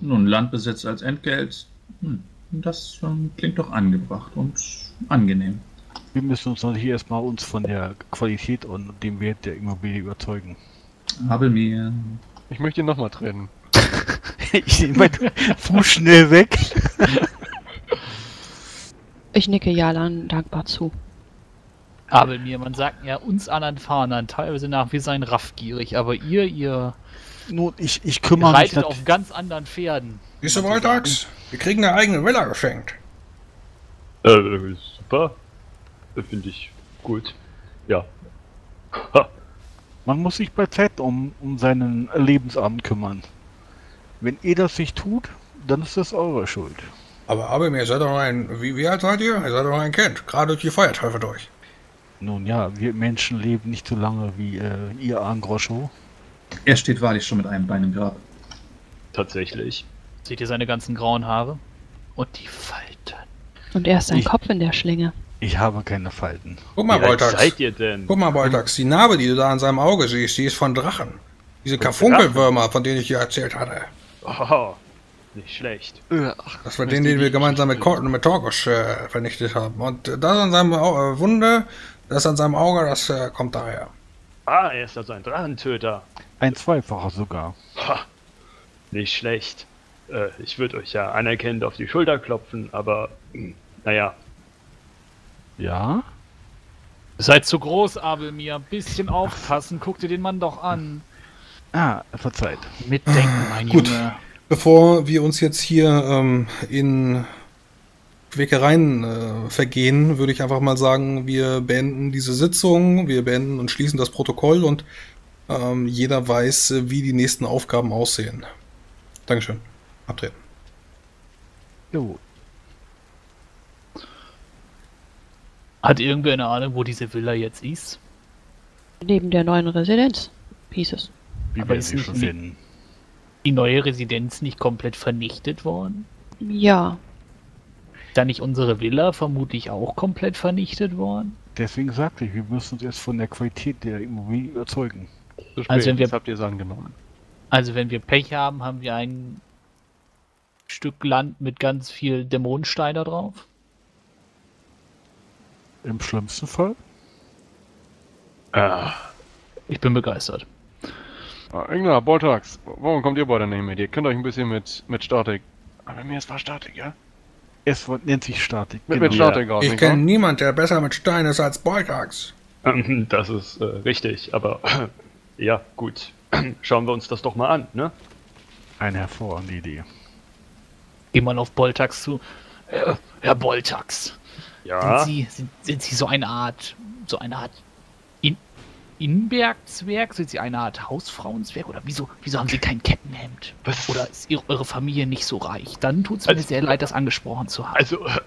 Nun, Landbesitz als Entgelt, das klingt doch angebracht und angenehm. Wir müssen uns natürlich erstmal von der Qualität und dem Wert der Immobilie überzeugen. Aber mir... Ich möchte ihn nochmal trennen. Ich nehme meinen Fuß schnell weg. Ich nicke Jalan dankbar zu. Aber mir, man sagt ja uns anderen Fahnern teilweise nach, wir seien raffgierig, aber ihr Nun, ich kümmere mich reitet auf ganz anderen Pferden. Siehst du, Voltax? Wir kriegen eine eigene Villa geschenkt. Super. Finde ich gut. Ja. Man muss sich bei Zeit um seinen Lebensabend kümmern. Wenn ihr das nicht tut, dann ist das eure Schuld. Aber ihr seid doch noch wie alt seid ihr? Ihr seid doch noch ein Kind. Gerade durch die Feuerteufel durch. Nun ja, wir Menschen leben nicht so lange wie ihr Angroscho. Er steht wahrlich schon mit einem Bein im Grab. Tatsächlich. Seht ihr seine ganzen grauen Haare? Und die Falten. Und er ist sein Kopf in der Schlinge. Ich habe keine Falten. Guck mal, Wie alt Voltax. seid ihr denn? Guck mal, Voltax. Die Narbe, die du da an seinem Auge siehst, die ist von Drachen. Diese Karfunkelwürmer, von denen ich dir erzählt hatte. Oh, nicht schlecht. Das war den wir gemeinsam mit Torgus vernichtet haben. Und das an seinem Wunde, das an seinem Auge, das kommt daher. Ah, er ist also ein Drachentöter. Ein Zweifacher sogar. Ha, nicht schlecht. Ich würde euch ja anerkennend auf die Schulter klopfen, aber naja. Ja? Seid zu groß, Abelmir. Bisschen aufpassen. Guck dir den Mann doch an. Ah, verzeiht. Mitdenken, mein Gut. Junge. Bevor wir uns jetzt hier in Quäkereien vergehen, würde ich einfach mal sagen, wir beenden diese Sitzung, wir beenden und schließen das Protokoll und jeder weiß, wie die nächsten Aufgaben aussehen. Dankeschön. Abtreten. Jo. Hat irgendwer eine Ahnung, wo diese Villa jetzt ist? Neben der neuen Residenz, hieß es. Wie Aber werden ist sie nicht schon wie- finden? Die neue Residenz nicht komplett vernichtet worden? Ja, Da nicht unsere Villa vermutlich auch komplett vernichtet worden? Deswegen sagte ich, wir müssen uns erst von der Qualität der Immobilie überzeugen. Zu spät, Also wenn wir- das habt ihr es angenommen. Also wenn wir Pech haben, haben wir ein Stück Land mit ganz viel Dämonensteiner drauf. Im schlimmsten Fall? Ich bin begeistert. Engler, Boltax, warum kommt ihr beide nicht mit? Ihr kennt euch ein bisschen mit Statik. Aber mir ist war Statik, ja? Es nennt sich Statik. Mit Statik aus, Ich nicht kenne wahr? niemanden, der besser mit Stein ist als Voltax. Das ist richtig, aber ja, gut. Schauen wir uns das doch mal an, ne? Eine hervorragende Idee. Geh mal auf Boltax zu. Herr Boltax, Ja. sind Sie so eine Art Innenbergzwerg? Sind Sie eine Art Hausfrauenzwerg? Oder wieso haben Sie kein Kettenhemd? Was? Oder ist eure Familie nicht so reich? Dann tut's mir sehr leid, das angesprochen zu haben.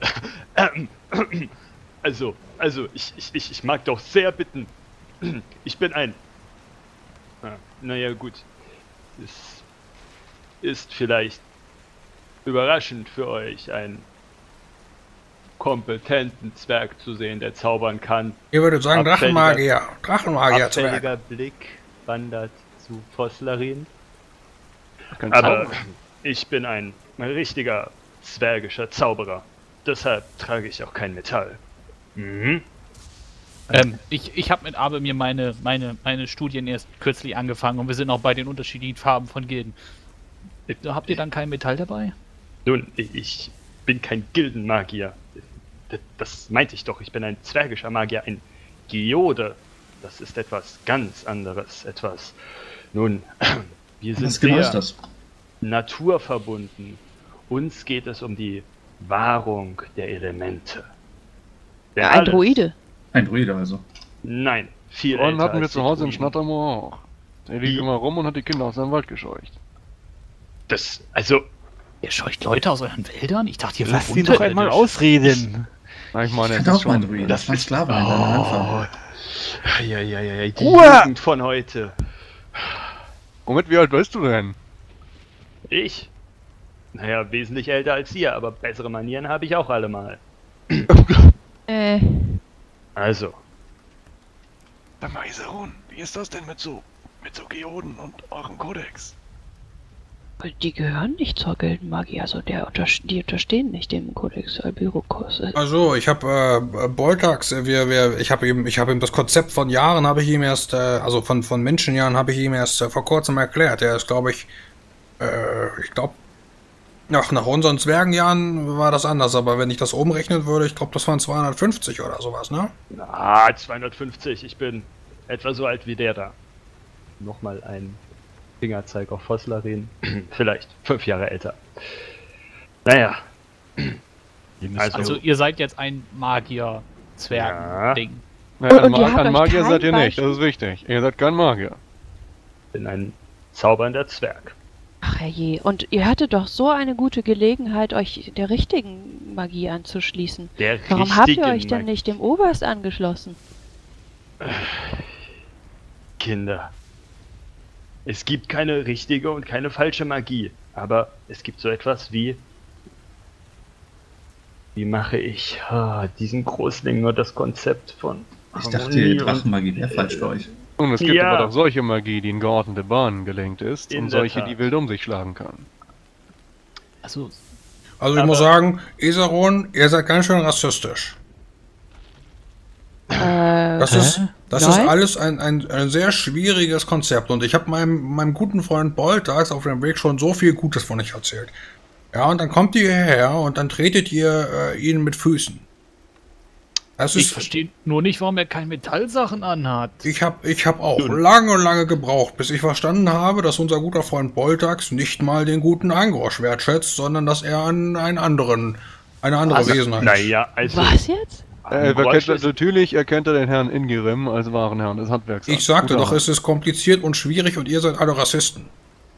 Also, ich mag doch sehr bitten. Ich bin ein. Naja, gut. Es ist vielleicht überraschend für euch, einen kompetenten Zwerg zu sehen, der zaubern kann. Ihr würdet sagen Abfälliger- Drachenmagier. Drachenmagier Abfälliger Blick wandert zu Fosslarin. Kein Aber Zauber. ich bin ein richtiger zwergischer Zauberer. Deshalb trage ich auch kein Metall. Mhm. Ich habe mit Abel mir meine Studien erst kürzlich angefangen und wir sind auch bei den unterschiedlichen Farben von Gilden. Habt ihr dann kein Metall dabei? Nun, ich bin kein Gildenmagier. Das meinte ich doch. Ich bin ein zwergischer Magier, ein Geode. Das ist etwas ganz anderes. Nun, wir sind Was genau ist sehr das? naturverbunden. Uns geht es um die Wahrung der Elemente. Denn ein alles- Druide. Ein Druide also. Nein, viel Und älter hatten wir als zu die Hause im Druiden. Schnattermoor auch. Der liegt Wie? immer rum und hat die Kinder aus seinem Wald gescheucht. Also, Ihr scheucht Leute aus euren Wäldern? Ich dachte, ihr Lass wohnt ihn doch einmal ausreden. Na, ich meine, Ich es hatte ist auch mal einen schon... Druide. das Das war ein ist- Sklave in deiner Anfang. ja, die Ruhe! Jugend von heute. Moment, wie alt bist du denn? Ich? Naja, wesentlich älter als ihr, aber bessere Manieren habe ich auch allemal. Also, Sag mal, Iserun, wie ist das denn mit so Geoden und eurem Kodex? Die gehören nicht zur Gildenmagie, also die unterstehen nicht dem Codex Albiricus. Also, ich habe Boltax, ich habe ihm das Konzept von Jahren habe ich ihm erst, also von Menschenjahren habe ich ihm erst vor kurzem erklärt. Er ist, glaube ich glaube, nach unseren Zwergenjahren war das anders, aber wenn ich das umrechnen würde, ich glaube, das waren 250 oder sowas, ne? Na, 250, ich bin etwa so alt wie der da. Nochmal ein Fingerzeig auf Fosslarin. Vielleicht 5 Jahre älter. Naja. Also ihr seid jetzt ein Magier-Zwergen-Ding. Ja, Und ihr habt ein euch Magier kein seid ihr nicht, Beispiel- das ist wichtig. Ihr seid kein Magier. Bin ein zaubernder Zwerg. Ach herrje, und ihr hattet doch so eine gute Gelegenheit, euch der richtigen Magie anzuschließen. Der Warum habt ihr richtige euch denn nicht dem Oberst angeschlossen? Kinder. Es gibt keine richtige und keine falsche Magie, aber es gibt so etwas wie... Wie mache ich diesen Großling nur das Konzept von Ich dachte, Harmonie Drachenmagie wäre falsch für euch. Und es gibt Ja. aber doch solche Magie, die in geordnete Bahnen gelenkt ist In und der solche, Tat. die wild um sich schlagen kann. Also, Also ich Aber- muss sagen, Esaron, ihr seid ganz schön rassistisch. Das ist Nein? alles ein sehr schwieriges Konzept und ich habe meinem guten Freund Boltax auf dem Weg schon so viel Gutes von euch erzählt. Ja, und dann kommt ihr hierher und dann tretet ihr ihn mit Füßen. Das ich ist, verstehe nur nicht, warum er keine Metallsachen anhat. ich hab auch lange gebraucht, bis ich verstanden habe, dass unser guter Freund Boltax nicht mal den guten Angrosch wertschätzt, sondern dass er eine andere Wesenheit ist. Naja, also... Was jetzt? Natürlich erkennt er den Herrn Ingirim als wahren Herrn des Handwerks. Ich sagte Guter doch, Mann. es ist kompliziert und schwierig und ihr seid alle Rassisten.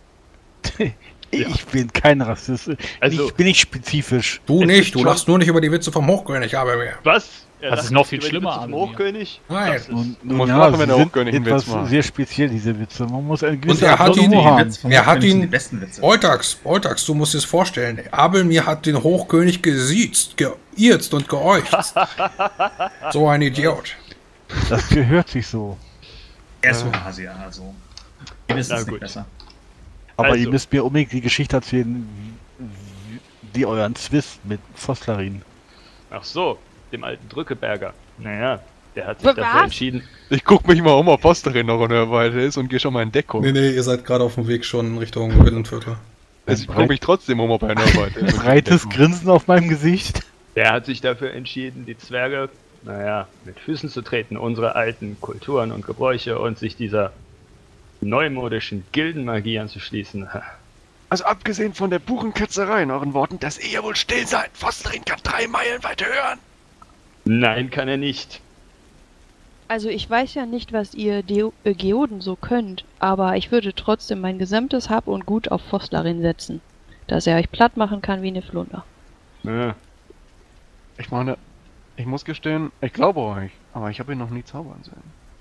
Ich bin kein Rassist. Also- Ich bin nicht spezifisch. Du Es nicht, ist du schon- lachst nur nicht über die Witze vom Hochkönig, aber mehr. Was? Er Das lacht ist noch viel über die schlimmer, Witze vom Ademir. Hochkönig? Nein. Das ist- muss lachen, wenn der sie Hochkönig sind einen Witz etwas macht. sehr speziell, diese Witze. Man muss eine gewisse er hat ihn- Humor Die haben. Witze vom Er hat Hochkönig sind ihn- die besten Witze. Boltax, du musst dir das vorstellen. Abelmir hat den Hochkönig gesiezt, geirzt und geäucht. So ein Idiot. Das gehört sich so. Er ist so Hase, also. Ihr wisst Na es gut. nicht besser. Aber Also- ihr müsst mir unbedingt die Geschichte erzählen, die euren Zwist mit Fosslarin. Ach so, dem alten Drückeberger. Naja, der hat sich Was? dafür entschieden. Ich guck mich mal um, ob Posterin noch in der Weite ist und gehe schon mal in Deckung. Nee, ihr seid gerade auf dem Weg schon in Richtung Willenviertel. Also ich guck mich trotzdem um, ob er in der Weite ist. Breites Grinsen auf meinem Gesicht. Der hat sich dafür entschieden, die Zwerge, naja, mit Füßen zu treten, unsere alten Kulturen und Gebräuche und sich dieser neumodischen Gildenmagie anzuschließen. Also abgesehen von der puren Ketzerei in euren Worten, dass ihr wohl still seid. Posterin kann 3 Meilen weit hören. Nein, kann er nicht. Also ich weiß ja nicht, was ihr Geoden so könnt, aber ich würde trotzdem mein gesamtes Hab und Gut auf Fosslarin setzen, dass er euch platt machen kann wie eine Flunder. Ja. Ich meine, ich muss gestehen, ich glaube euch, aber ich habe ihn noch nie zaubern sehen.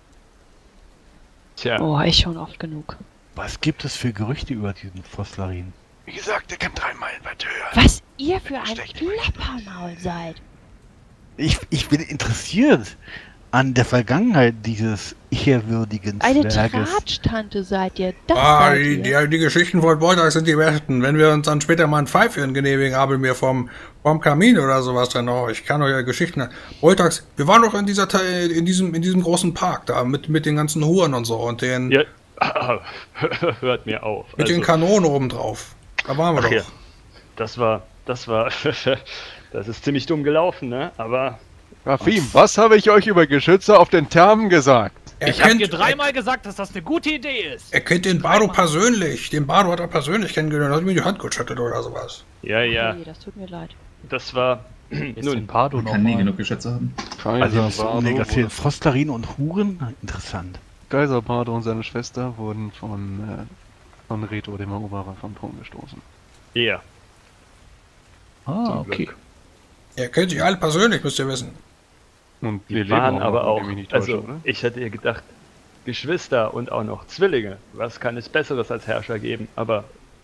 Tja, Oh, ich schon oft genug. Was gibt es für Gerüchte über diesen Fosslarin? Wie gesagt, er kann 3 Meilen weit hören. Was ihr für ein Stecht euch. Plappermaul seid. Ich bin interessiert an der Vergangenheit dieses ehrwürdigen Eine Zwerges. Tratsch-Tante seid ihr, das seid ihr. Die Geschichten von Boltax sind die besten. Wenn wir uns dann später mal ein Pfeifchen genehmigen, Abelmir vom Kamin oder sowas, dann auch. Ich kann euch ja Geschichten. Boltax, wir waren doch in diesem großen Park da mit den ganzen Huren und so und den ja. Hört mir auf. mit den Also, Kanonen oben drauf. Da waren wir ach doch. ja, das war, das ist ziemlich dumm gelaufen, ne? Aber Rafim, was habe ich euch über Geschütze auf den Thermen gesagt? Ich habe dir 3-mal gesagt, dass das eine gute Idee ist. Er kennt den Bardo persönlich. Den Bardo hat er persönlich kennengelernt, hat mir die Hand geschüttelt oder sowas. ja, ja, Nee, das tut mir leid. das war... Ist Nun, den Pardo Man noch kann nie mal. genug Geschütze haben. Also ihr müsst Bardo unbedingt erzählen. wurde- Fosslarin und Huren? Interessant. Kaiser Bardo und seine Schwester wurden von Reto, dem Eroberer, vom Thron gestoßen. ja, Ah, okay. Er kennt sich alle persönlich, müsst ihr wissen. Und die waren noch, aber wenn auch... ich mich nicht täusche, Also, oder? ich hätte ihr gedacht, Geschwister und auch noch Zwillinge. Was kann es Besseres als Herrscher geben? Aber...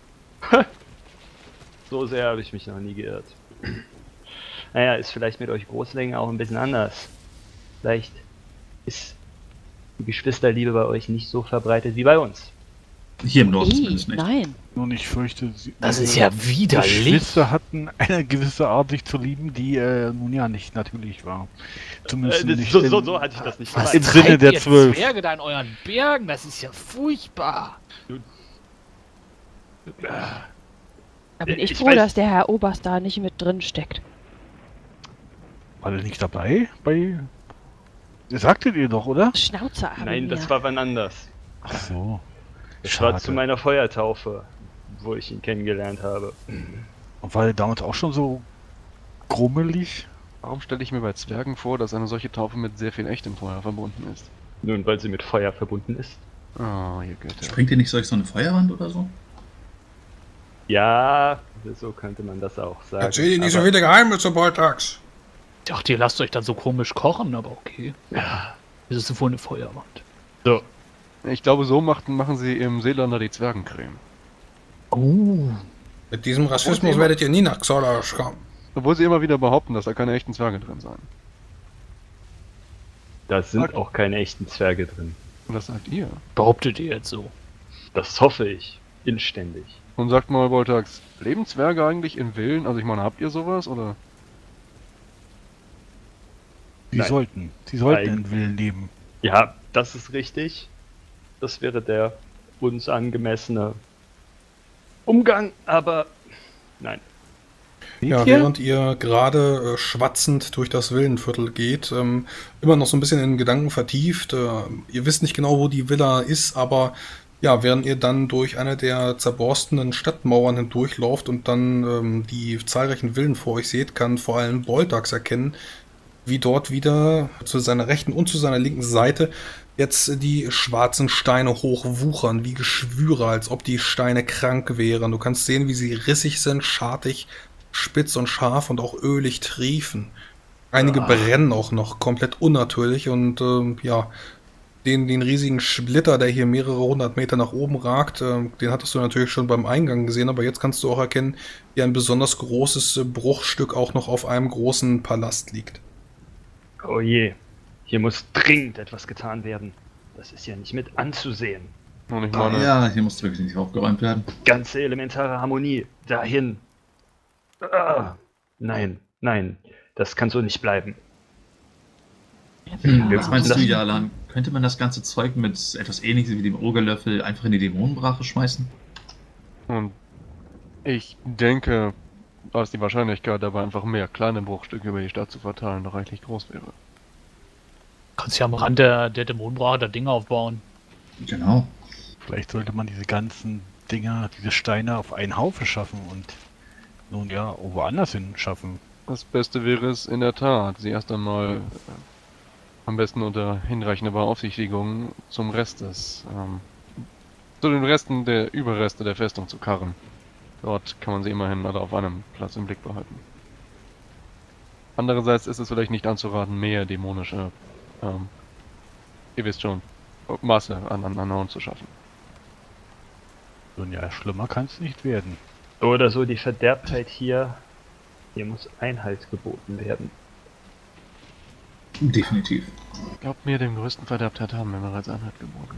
so sehr habe ich mich noch nie geirrt. Naja, ist vielleicht mit euch Großlingen auch ein bisschen anders. Vielleicht ist die Geschwisterliebe bei euch nicht so verbreitet wie bei uns. Hier im Norden Ih, zumindest nicht. nein. Nun, ich fürchte, Das ist ja widerlich. Geschwister hatten eine gewisse Art, sich zu lieben, die nun ja nicht natürlich war. Zumindest nicht so hatte ich das nicht Was im gemeint. Sinne treibt der ihr 12. Zwerge da in euren Bergen? Das ist ja furchtbar. Da bin ich Ich froh, weiß- dass der Herr Oberst da nicht mit drin steckt. War der nicht dabei? Sagtet ihr doch, oder? Schnauze an Nein, mir. das war wann anders. Ach so. Das war Schade. zu meiner Feuertaufe, wo ich ihn kennengelernt habe. Und war der damals auch schon so grummelig? Warum stelle ich mir bei Zwergen vor, dass eine solche Taufe mit sehr viel echtem Feuer verbunden ist? Nun, weil sie mit Feuer verbunden ist. Oh, ihr Götter. Springt ihr nicht durch so eine Feuerwand oder so? Ja, so könnte man das auch sagen. Erzähl dir nicht so Aber- viele Geheimnisse, Boltax. Ich dachte, ihr lasst euch dann so komisch kochen, aber okay. Ja, Das ist wohl eine Feuerwand. so. Ich glaube, so machen sie im Seelander die Zwergencreme. Oh. Mit diesem Rassismus werdet ihr nie nach Xolasch kommen. Obwohl sie immer wieder behaupten, dass da keine echten Zwerge drin seien. Da sind Okay. auch keine echten Zwerge drin. Und das sagt ihr. Behauptet ihr jetzt so? Das hoffe ich. Inständig. Und sagt mal, Voltax, leben Zwerge eigentlich in Villen? Also ich meine, habt ihr sowas, oder? Sie Nein. sollten Nein. in Villen leben. Ja, das ist richtig. Das wäre der uns angemessene Umgang, aber nein. Ja, Seht ihr? während ihr gerade schwatzend durch das Villenviertel geht, immer noch so ein bisschen in Gedanken vertieft. Ihr wisst nicht genau, wo die Villa ist, aber ja, während ihr dann durch eine der zerborstenen Stadtmauern hindurchlauft und dann die zahlreichen Villen vor euch seht, kann vor allem Boltax erkennen, wie dort wieder zu seiner rechten und zu seiner linken Seite jetzt die schwarzen Steine hochwuchern, wie Geschwüre, als ob die Steine krank wären. Du kannst sehen, wie sie rissig sind, schartig, spitz und scharf und auch ölig triefen. Einige brennen auch noch komplett unnatürlich und ja, den riesigen Splitter, der hier mehrere hundert Meter nach oben ragt, den hattest du natürlich schon beim Eingang gesehen, aber jetzt kannst du auch erkennen, wie ein besonders großes Bruchstück auch noch auf einem großen Palast liegt. Oh je. Hier muss dringend etwas getan werden. Das ist ja nicht mit anzusehen. Und ich meine, Ja, hier muss wirklich nicht aufgeräumt werden. Ganze elementare Harmonie. Dahin. Nein, nein. Das kann so nicht bleiben. Was meinst Das- du, Jalan? Könnte man das ganze Zeug mit etwas Ähnlichem wie dem Ogerlöffel einfach in die Dämonenbrache schmeißen? und ich denke, dass die Wahrscheinlichkeit, dabei einfach mehr kleine Bruchstücke über die Stadt zu verteilen, doch reichlich groß wäre. Kannst ja am Rand der Dämonenbrache da Dinge aufbauen. Genau. Vielleicht sollte man diese ganzen Dinger, diese Steine auf einen Haufen schaffen und nun ja, auch woanders hin schaffen. Das Beste wäre es in der Tat, sie erst einmal am besten unter hinreichender Beaufsichtigung zum Rest des, zu den Resten der Überreste der Festung zu karren. Dort kann man sie immerhin alle auf einem Platz im Blick behalten. Andererseits ist es vielleicht nicht anzuraten, mehr dämonische, ihr wisst schon, Masse an Horn zu schaffen. Nun ja, schlimmer kann es nicht werden. So oder so, die Verderbtheit hier. Hier muss Einhalt geboten werden. Definitiv. Glaubt mir, dem größten Verderbtheit haben wir bereits Einheit geboten.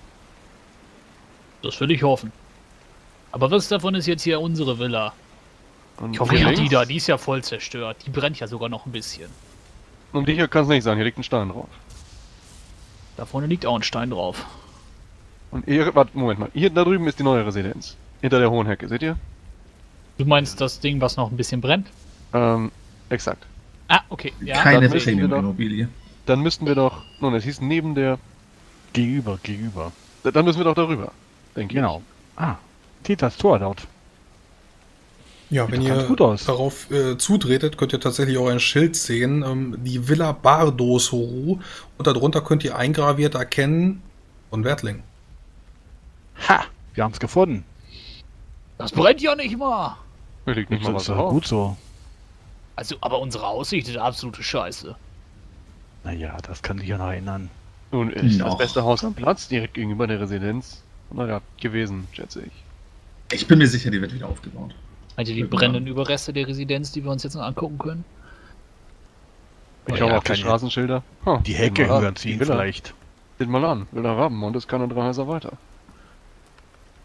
Das will ich hoffen. Aber was davon ist jetzt hier unsere Villa? Und Ich hoffe, hier die links- da, die ist ja voll zerstört. Die brennt ja sogar noch ein bisschen. Um die hier kann es nicht sein, hier liegt ein Stein drauf. Da vorne liegt auch ein Stein drauf. Und hier, warte, Moment mal, hier da drüben ist die neue Residenz. Hinter der hohen Hecke, seht ihr? Du meinst das Ding, was noch ein bisschen brennt? Exakt. Ah, okay. Ja. Keine dann müssen wir Premium-Immobilie. Dann müssten wir doch, nun, es hieß neben der, Gegenüber. dann müssen wir doch darüber, denke ich. Genau. Ah, steht das Tor dort. Ja, wenn doch ganz ihr gut aus. darauf zutretet, könnt ihr tatsächlich auch ein Schild sehen, die Villa Bardosoru, und darunter könnt ihr eingraviert erkennen von Wertling. Ha! Wir haben es gefunden. Das brennt ja nicht mal. Hier liegt nicht mal Das was ist doch drauf. gut so. Also, aber unsere Aussicht ist absolute Scheiße. Naja, das kann sich ja noch erinnern. Nun, ist das Noch. beste Haus am Platz, direkt gegenüber der Residenz. Naja, gewesen, schätze ich. Ich bin mir sicher, die wird wieder aufgebaut. Also die Ja. brennenden Überreste der Residenz, die wir uns jetzt noch angucken können. Ich Oh schaue ja, auf die keine- Straßenschilder. Ha, Die seht Hecke mal an, hören ziehen die Villa. vielleicht. Seht mal an, Villa Rabenmund ist keine 3 Häuser weiter.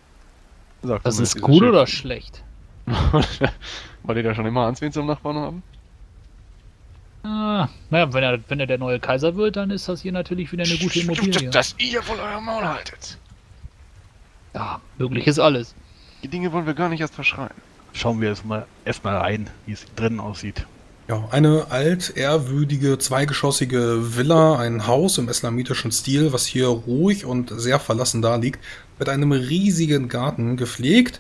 Sagt Das zumindest ist dieses gut Schild. oder schlecht? Weil die da schon immer Ansehen zum Nachbarn haben? Ah, naja, wenn er der neue Kaiser wird, dann ist das hier natürlich wieder eine gute Immobilie. Dass ihr wohl euer Maul haltet. Ja, möglich ist alles. Die Dinge wollen wir gar nicht erst verschreien. Schauen wir erstmal rein, wie es drinnen aussieht. Ja, eine altehrwürdige, zweigeschossige Villa, ein Haus im islamitischen Stil, was hier ruhig und sehr verlassen da liegt, mit einem riesigen Garten gepflegt.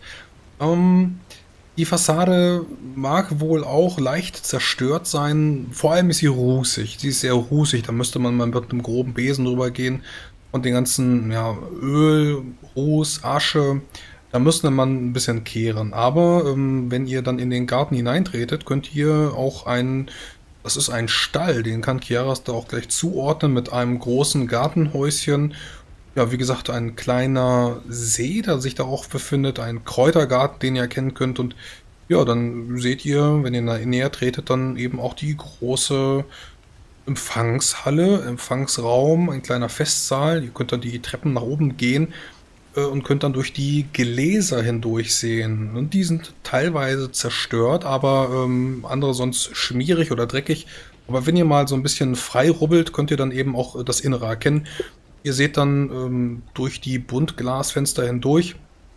Die Fassade mag wohl auch leicht zerstört sein, vor allem ist sie rußig. Sie ist sehr rußig, da müsste man mal mit einem groben Besen drüber gehen und den ganzen Öl, Ruß, Asche, da müsste man ein bisschen kehren. Aber wenn ihr dann in den Garten hineintretet, könnt ihr auch das ist ein Stall, den kann Kiaras da auch gleich zuordnen mit einem großen Gartenhäuschen. Ja, wie gesagt, ein kleiner See, der sich da auch befindet, ein Kräutergarten, den ihr erkennen könnt. Und ja, dann seht ihr, wenn ihr näher tretet, dann eben auch die große Empfangshalle, Empfangsraum, ein kleiner Festsaal. Ihr könnt dann die Treppen nach oben gehen und könnt dann durch die Geläser hindurch sehen. Und die sind teilweise zerstört, aber andere sonst schmierig oder dreckig. Aber wenn ihr mal so ein bisschen frei rubbelt, könnt ihr dann eben auch das Innere erkennen. Ihr seht dann durch die Buntglasfenster hindurch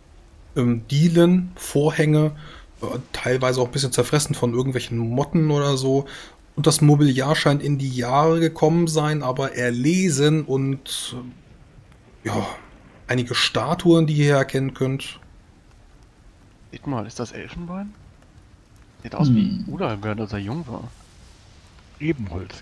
Dielen, Vorhänge, teilweise auch ein bisschen zerfressen von irgendwelchen Motten oder so. Und das Mobiliar scheint in die Jahre gekommen sein, aber erlesen und ja, einige Statuen, die ihr hier erkennen könnt. Seht mal, ist das Elfenbein? Sieht aus wie Udalbert, als er jung war. Ebenholz.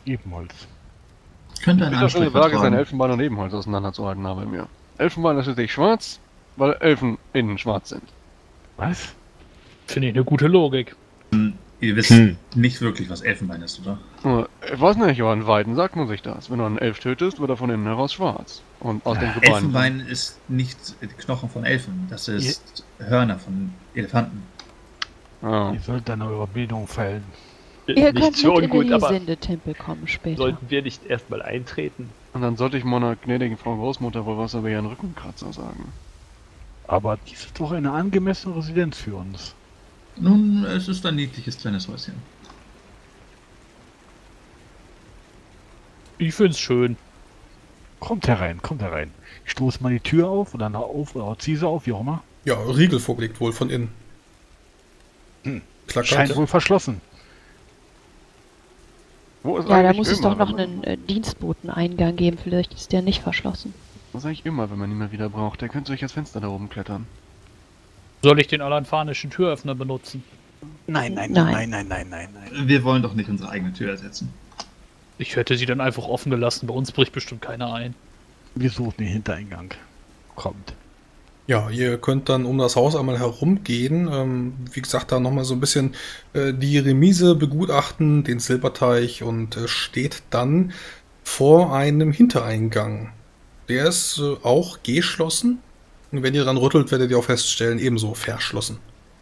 Könnte Ich ein bin doch schon Anstrich gefragt, ist ein vertragen. Elfenbein und Ebenholz auseinanderzuhalten habe mir. Elfenbein ist natürlich schwarz, weil Elfen innen schwarz sind. Was? Finde ich eine gute Logik. Ihr wisst nicht wirklich, was Elfenbein ist, oder? Ich weiß nicht, Johann Weiden sagt man sich das. Wenn du einen Elf tötest, wird er von innen heraus schwarz. Und aus den Gebeinen. Elfenbein ist nicht Knochen von Elfen, das ist Hörner von Elefanten. Ah. Ihr sollt an eure Bildung fällen. Ihr Nicht könnt so mit in ungut, den aber Sendetempel kommen später. sollten wir nicht erstmal eintreten? Und dann sollte ich meiner gnädigen Frau Großmutter wohl was über ihren Rückenkratzer sagen. Aber dies ist doch eine angemessene Residenz für uns. Nun, es ist ein niedliches kleines Häuschen. Ich find's schön. Kommt herein. Ich stoße mal die Tür auf oder ziehe sie auf, wie auch immer. Ja, Riegel vorgelegt wohl von innen. Scheint Klackert. wohl verschlossen. Wo ist Ja, da eigentlich muss es doch Ömer, noch wenn man- einen Dienstboteneingang geben. Vielleicht ist der nicht verschlossen. Was sag ich immer, wenn man ihn mal wieder braucht? Der könnte durch das Fenster da oben klettern. Soll ich den alanfanischen Türöffner benutzen? Nein. Wir wollen doch nicht unsere eigene Tür ersetzen. Ich hätte sie dann einfach offen gelassen. Bei uns bricht bestimmt keiner ein. Wir suchen den Hintereingang. Kommt. Ja, ihr könnt dann um das Haus einmal herumgehen. Wie gesagt, da nochmal so ein bisschen die Remise begutachten, den Silberteich und steht dann vor einem Hintereingang. Der ist auch geschlossen. Und wenn ihr dran rüttelt, werdet ihr auch feststellen, ebenso verschlossen.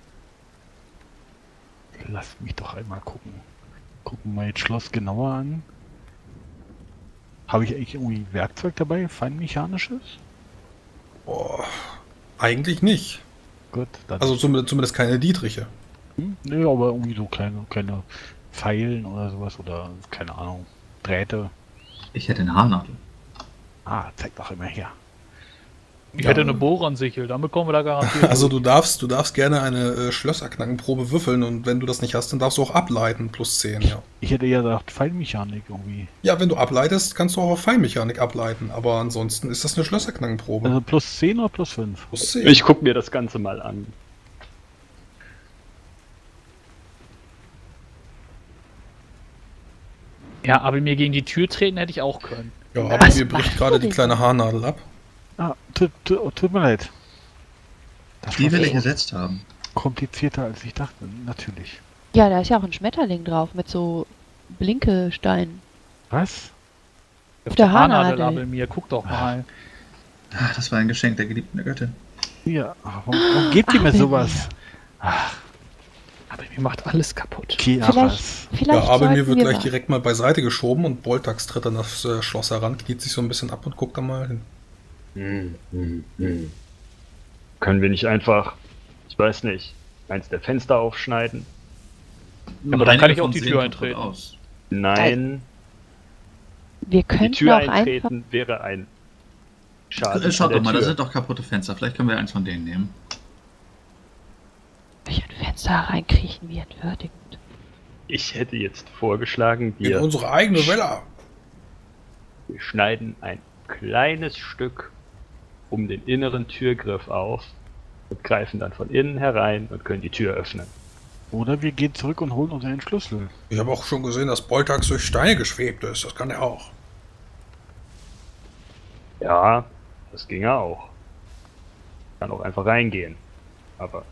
Lasst mich doch einmal gucken. Gucken wir mal das Schloss genauer an. Habe ich eigentlich irgendwie Werkzeug dabei? Feinmechanisches? Boah, eigentlich nicht. Gut, dann. Also zumindest keine Dietriche. Nö, aber irgendwie so kleine Pfeilen oder sowas oder keine Ahnung. Drähte. Ich hätte eine Haarnadel. Ah, zeig doch immer her. Ich Ja. hätte eine Bohransichel, damit kommen wir da garantiert. Also du darfst gerne eine Schlösserknackenprobe würfeln und wenn du das nicht hast, dann darfst du auch ableiten, plus 10, ja. Ich hätte ja gedacht, Feinmechanik irgendwie. Ja, wenn du ableitest, kannst du auch auf Feinmechanik ableiten, aber ansonsten ist das eine Schlösserknackenprobe. Also plus 10 oder plus 5? Plus 10. Ich guck mir das Ganze mal an. Ja, aber mir gegen die Tür treten hätte ich auch können. Ja, aber Was mir bricht macht gerade ihr die denn? kleine Haarnadel ab. Ah, tut mir leid. Das Die war will ich so ersetzt haben. komplizierter als ich dachte, natürlich. Ja, da ist ja auch ein Schmetterling drauf mit so Blinkesteinen. Was? Auf der der Haarnadel. Haarnadelabel mir, guck doch mal. Ah, das war ein Geschenk der geliebten Göttin. Ja, warum gebt ihr mir Ach, sowas? Aber mir macht alles kaputt. Kiaras. Vielleicht Ja, aber mir sollten wird wir gleich wa- direkt mal beiseite geschoben und Boltax tritt an das Schloss heran, kniet sich so ein bisschen ab und guckt da mal hin. Können wir nicht einfach Ich weiß nicht. Eins der Fenster aufschneiden? Aber dann kann ich Einige auch von die sehen Tür kaputt eintreten. aus. Nein. Wir Die könnten Tür auch einfach. eintreten wäre ein Schaden. an Schaut der doch mal, da Tür. sind doch kaputte Fenster. Vielleicht können wir eins von denen nehmen. Durch ein Fenster reinkriechen wie entwürdigend. Ich hätte jetzt vorgeschlagen, In unsere eigene Villa. wir schneiden ein kleines Stück um den inneren Türgriff auf und greifen dann von innen herein und können die Tür öffnen. Oder wir gehen zurück und holen uns einen Schlüssel. Ich habe auch schon gesehen, dass Boltax durch Steine geschwebt ist. Das kann er auch. Ja, das ginge auch. Kann auch einfach reingehen. Aber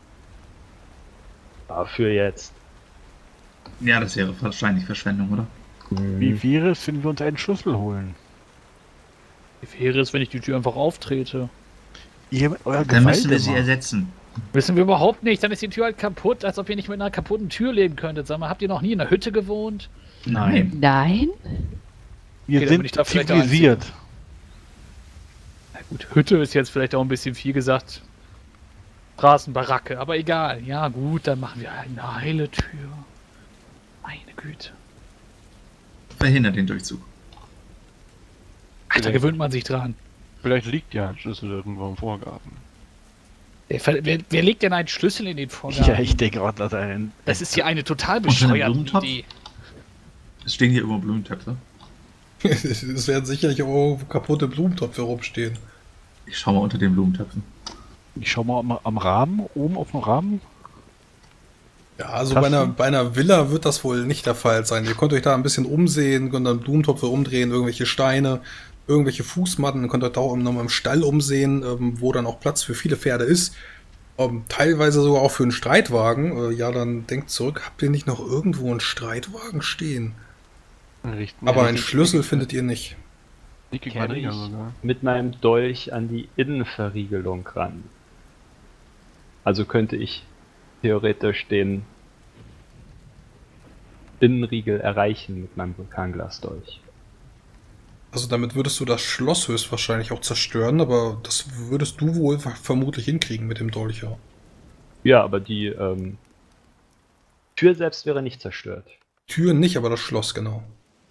dafür jetzt. Ja, das wäre wahrscheinlich Verschwendung, oder? Wie wäre es, wenn wir uns einen Schlüssel holen? Wie wäre es, wenn ich die Tür einfach auftrete? Ihr mit eurer Dann Gewalt müssen wir sie immer. ersetzen. Wissen wir überhaupt nicht, dann ist die Tür halt kaputt, als ob ihr nicht mit einer kaputten Tür leben könntet. Sag mal, habt ihr noch nie in einer Hütte gewohnt? Nein. Nein? Wir Okay, dann bin ich sind da vielleicht der zivilisiert. Na gut, Hütte ist jetzt vielleicht auch ein bisschen viel gesagt. Straßenbaracke, aber egal. Ja gut, dann machen wir eine heile Tür. Meine Güte. Verhindert den Durchzug. Ach, da gewöhnt man sich dran. Vielleicht liegt ja ein Schlüssel irgendwo im Vorgarten. Wer legt denn einen Schlüssel in den Vorgarten? Ja, ich denke auch, dass einen. Das ist ja eine total Unter einem bescheuerte Blumentopf? Idee. Es stehen hier immer Blumentöpfe. Es werden sicherlich auch irgendwo kaputte Blumentöpfe rumstehen. Ich schau mal unter den Blumentöpfen. Ich schau mal am Rahmen, oben auf dem Rahmen. Ja, also Tasten? bei einer Villa wird das wohl nicht der Fall sein. Ihr könnt euch da ein bisschen umsehen, könnt dann Blumentöpfe umdrehen, irgendwelche Steine, irgendwelche Fußmatten, könnt euch da auch noch mal im Stall umsehen, wo dann auch Platz für viele Pferde ist. Teilweise sogar auch für einen Streitwagen. Ja, dann denkt zurück, habt ihr nicht noch irgendwo einen Streitwagen stehen? Aber einen Schlüssel findet ihr nicht. Dicke Kann Quadriga ich sogar. mit meinem Dolch an die Innenverriegelung ran. Also könnte ich theoretisch den Innenriegel erreichen mit meinem Vulkanglasdolch. Also damit würdest du das Schloss höchstwahrscheinlich auch zerstören, aber das würdest du wohl vermutlich hinkriegen mit dem Dolch, ja. Ja, aber die Tür selbst wäre nicht zerstört. Türen nicht, aber das Schloss, genau.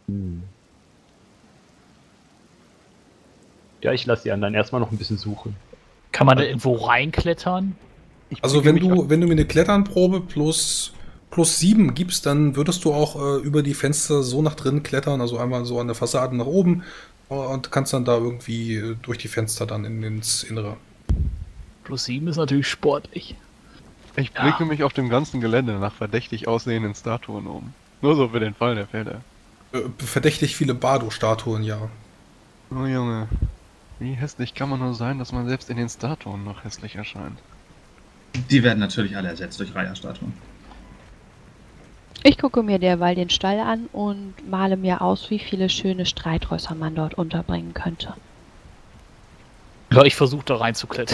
Ja, ich lasse die anderen erstmal noch ein bisschen suchen. Kann man da irgendwo reinklettern? Also wenn du mir eine Kletternprobe plus 7 gibst, dann würdest du auch über die Fenster so nach drinnen klettern, also einmal so an der Fassade nach oben und kannst dann da irgendwie durch die Fenster dann ins Innere. +7 ist natürlich sportlich. Ich blicke mich auf dem ganzen Gelände nach verdächtig aussehenden Statuen um. Nur so für den Fall der Fälle. Verdächtig viele Bardo-Statuen, ja. Oh Junge, wie hässlich kann man nur sein, dass man selbst in den Statuen noch hässlich erscheint? Die werden natürlich alle ersetzt durch Reiherstatuen. Ich gucke mir derweil den Stall an und male mir aus, wie viele schöne Streitrösser man dort unterbringen könnte. Ja, ich versuche da reinzuklettern.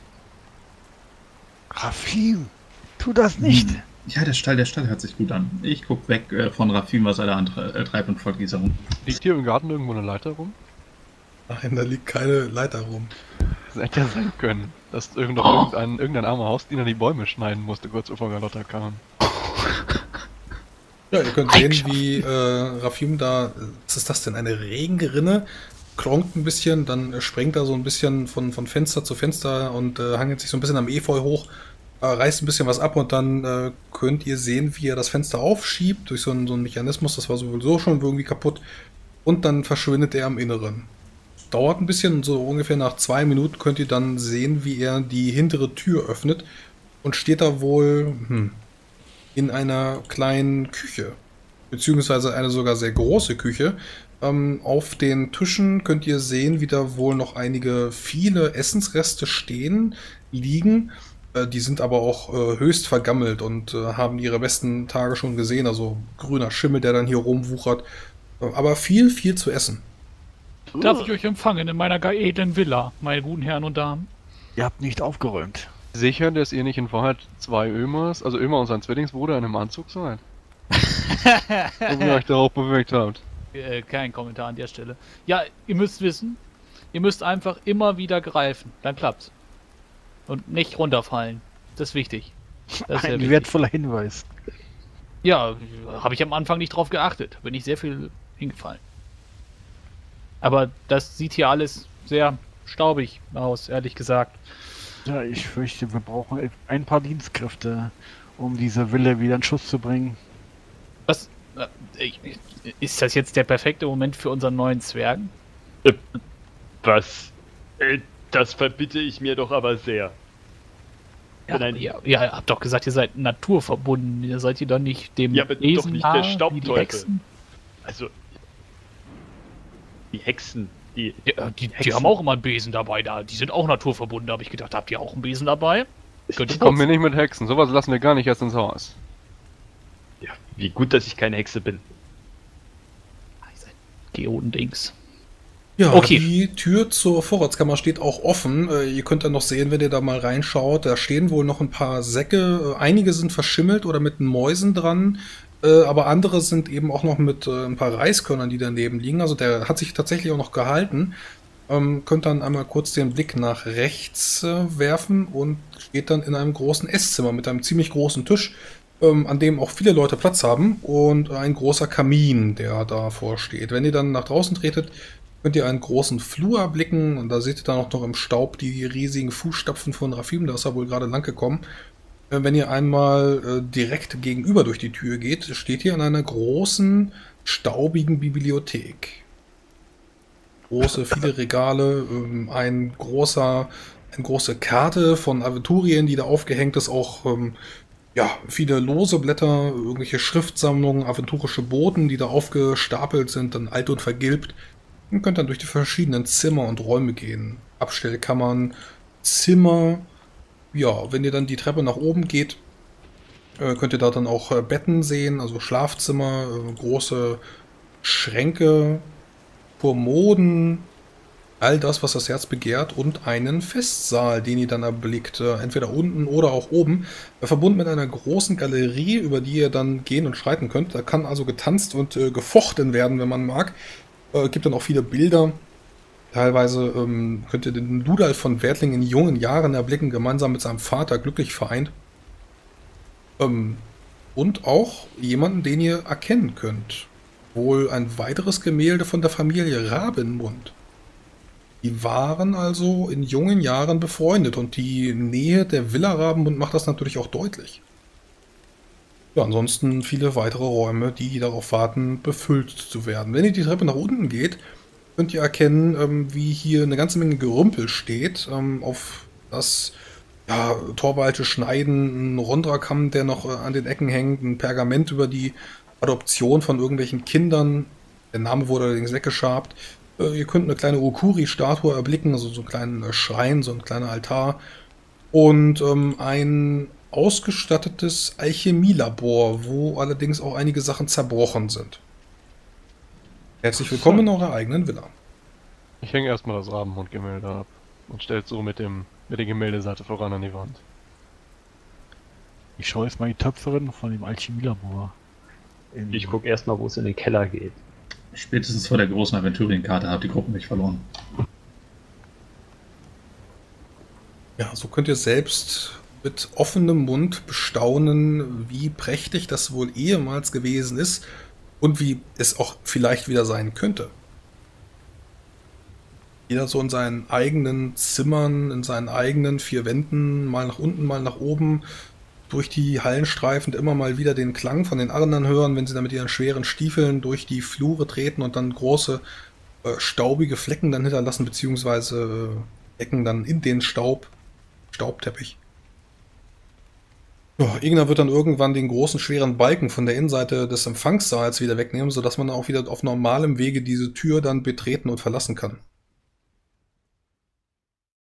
Rafim, tu das nicht. Ja, der Stall hört sich gut an. Ich guck weg von Rafim, was er da treibt und folgt dieser rum. Liegt hier im Garten irgendwo eine Leiter rum? Nein, da liegt keine Leiter rum. Das hätte ja sein können, dass irgendein armer Hausdiener die Bäume schneiden musste, kurz bevor Galotta kam. Ja, ihr könnt sehen, wie Rafim da, was ist das denn, eine Regenrinne, kronkt ein bisschen, dann sprengt er so ein bisschen von Fenster zu Fenster und hangelt sich so ein bisschen am Efeu hoch, reißt ein bisschen was ab und dann könnt ihr sehen, wie er das Fenster aufschiebt durch so einen Mechanismus, das war sowieso schon irgendwie kaputt, und dann verschwindet er am Inneren. Dauert ein bisschen, so ungefähr nach 2 Minuten könnt ihr dann sehen, wie er die hintere Tür öffnet und steht da wohl in einer kleinen Küche, beziehungsweise eine sogar sehr große Küche. Auf den Tischen könnt ihr sehen, wie da wohl noch viele Essensreste liegen. Die sind aber auch höchst vergammelt und haben ihre besten Tage schon gesehen. Also grüner Schimmel, der dann hier rumwuchert. Aber viel zu essen. Darf ich euch empfangen in meiner gar edlen Villa, meine guten Herren und Damen? Ihr habt nicht aufgeräumt. Sicher, dass ihr nicht in Wahrheit 2 Ömers, also Ömer und sein Zwillingsbruder, in einem Anzug seid? Ob ihr euch darauf bewegt habt. Kein Kommentar an der Stelle. Ja, ihr müsst wissen, ihr müsst einfach immer wieder greifen, dann klappt's. Und nicht runterfallen. Das ist wichtig. Das ist sehr Ein wichtig. wertvoller Hinweis. Ja, habe ich am Anfang nicht drauf geachtet. Bin ich sehr viel hingefallen. Aber das sieht hier alles sehr staubig aus, ehrlich gesagt. Ja, ich fürchte, wir brauchen ein paar Dienstkräfte, um diese Villa wieder in Schuss zu bringen. Was? Ist das jetzt der perfekte Moment für unseren neuen Zwergen? Was? Das verbitte ich mir doch aber sehr. Ja, Nein. ihr habt doch gesagt, ihr seid naturverbunden. Ihr seid ihr doch nicht dem Ja, aber doch Wesen nicht nahe, der wie die Staubteufel. Hexen? Also, die Hexen, die Ja, die Hexen. haben auch immer einen Besen dabei. Die sind auch naturverbunden. Da habe ich gedacht, habt ihr auch einen Besen dabei? Könnte Kommen wir nicht mit Hexen. Sowas lassen wir gar nicht erst ins Haus. Ja, wie gut, dass ich keine Hexe bin. Geodendings. Ja, Okay. die Tür zur Vorratskammer steht auch offen. Ihr könnt dann noch sehen, wenn ihr da mal reinschaut, da stehen wohl noch ein paar Säcke. Einige sind verschimmelt oder mit Mäusen dran, aber andere sind eben auch noch mit ein paar Reiskörnern, die daneben liegen. Also der hat sich tatsächlich auch noch gehalten. Könnt dann einmal kurz den Blick nach rechts werfen und steht dann in einem großen Esszimmer mit einem ziemlich großen Tisch, an dem auch viele Leute Platz haben und ein großer Kamin, der davor steht. Wenn ihr dann nach draußen tretet, könnt ihr einen großen Flur erblicken und da seht ihr dann auch noch im Staub die riesigen Fußstapfen von Rafim, da ist er wohl gerade lang gekommen. Wenn ihr einmal direkt gegenüber durch die Tür geht, steht ihr in einer großen, staubigen Bibliothek. Große, viele Regale, eine große Karte von Aventurien, die da aufgehängt ist, auch ja, viele lose Blätter, irgendwelche Schriftsammlungen, aventurische Boten, die da aufgestapelt sind, dann alt und vergilbt. Ihr könnt dann durch die verschiedenen Zimmer und Räume gehen. Abstellkammern, Zimmer. Ja, wenn ihr dann die Treppe nach oben geht, könnt ihr da dann auch Betten sehen, also Schlafzimmer, große Schränke, Kommoden, all das, was das Herz begehrt und einen Festsaal, den ihr dann erblickt, entweder unten oder auch oben, verbunden mit einer großen Galerie, über die ihr dann gehen und schreiten könnt. Da kann also getanzt und gefochten werden, wenn man mag. Gibt dann auch viele Bilder. Teilweise könnt ihr den Ludolf von Wertling in jungen Jahren erblicken, gemeinsam mit seinem Vater, glücklich vereint. Und auch jemanden, den ihr erkennen könnt. Wohl ein weiteres Gemälde von der Familie Rabenmund. Die waren also in jungen Jahren befreundet und die Nähe der Villa Rabenmund macht das natürlich auch deutlich. Ja, ansonsten viele weitere Räume, die darauf warten, befüllt zu werden. Wenn ihr die Treppe nach unten geht, könnt ihr erkennen, wie hier eine ganze Menge Gerümpel steht, auf das ja, Torwalte Schneiden, ein Rondrakamm, der noch an den Ecken hängt, ein Pergament über die Adoption von irgendwelchen Kindern. Der Name wurde allerdings weggeschabt. Ihr könnt eine kleine Okuri-Statue erblicken, also so einen kleinen Schrein, so ein kleiner Altar. Und ein ausgestattetes Alchemielabor, wo allerdings auch einige Sachen zerbrochen sind. Herzlich willkommen in eurer eigenen Villa. Ich hänge erstmal das Rabenmund-Gemälde ab und stell's so mit der Gemäldeseite voran an die Wand. Ich schaue jetzt mal die Töpferin von dem Alchemielabor. Ich gucke erstmal, wo es in den Keller geht. Spätestens vor der großen Aventurienkarte habt die Gruppe nicht verloren. Ja, so könnt ihr selbst mit offenem Mund bestaunen, wie prächtig das wohl ehemals gewesen ist und wie es auch vielleicht wieder sein könnte. Jeder so in seinen eigenen Zimmern, in seinen eigenen vier Wänden, mal nach unten, mal nach oben, durch die Hallen streifend immer mal wieder den Klang von den anderen hören, wenn sie dann mit ihren schweren Stiefeln durch die Flure treten und dann große staubige Flecken dann hinterlassen, beziehungsweise Ecken dann in den Staubteppich. Ja, Igna wird dann irgendwann den großen schweren Balken von der Innenseite des Empfangssaals wieder wegnehmen, sodass man auch wieder auf normalem Wege diese Tür dann betreten und verlassen kann.